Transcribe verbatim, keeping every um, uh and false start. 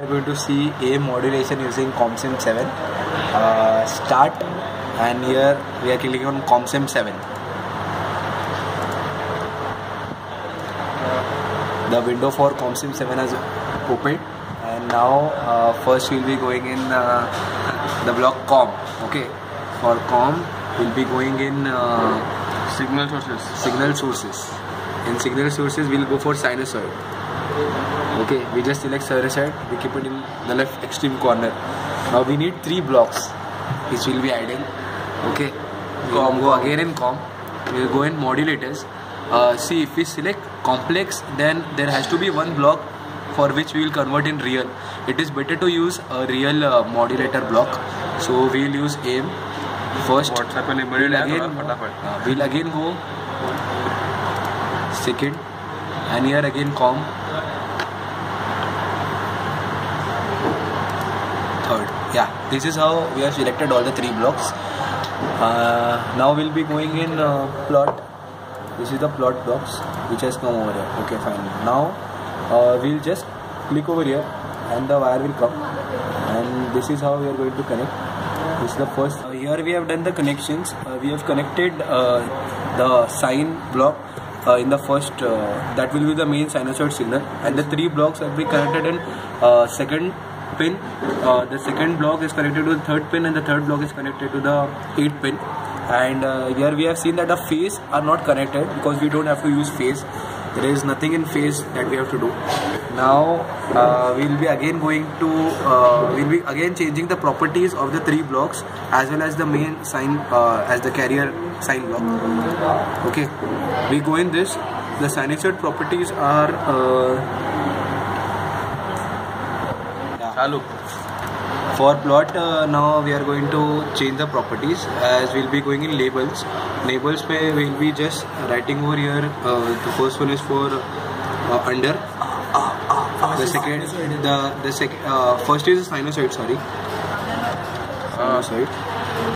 We are going to see A modulation using COMSIM seven. Uh, start, and here we are clicking on COMSIM seven. The window for COMSIM seven has opened, and now uh, first we will be going in uh, the block COM. Okay, for COM we will be going in uh, signal sources. Signal sources. In signal sources we will go for sinusoid. Okay, we just select sinusoid, we keep it in the left extreme corner. Now we need three blocks which will be adding. Okay, we will go again in COM, we will go in modulators. Uh, see, if we select complex, then there has to be one block for which we will convert in real. It is better to use a real uh, modulator block, so we will use A I M first. We'll again, uh, we'll again go second, and here again COM, third. Yeah, this is how we have selected all the three blocks. Uh, now we'll be going in uh, plot. This is the plot blocks which has come over here. Okay, fine. Now uh, we'll just click over here and the wire will come, and this is how we are going to connect. This is the first. Uh, here we have done the connections. Uh, we have connected uh, the sine block uh, in the first, uh, that will be the main sinusoid signal, and the three blocks have been connected in uh, second pin. Uh, the second block is connected to the third pin, and the third block is connected to the eighth pin. And uh, here we have seen that the phase are not connected because we don't have to use phase. There is nothing in phase that we have to do. Now uh, we will be again going to uh, we will be again changing the properties of the three blocks as well as the main sign uh, as the carrier sign block. Okay, we go in this. The sinusoid properties are uh, Chalu. For plot, uh, now we are going to change the properties as we will be going in labels. Labels where we will be just writing over here. Uh, the first one is for uh, under. The second, the the second, uh, first is the sinusoid. Sorry, sinusoid.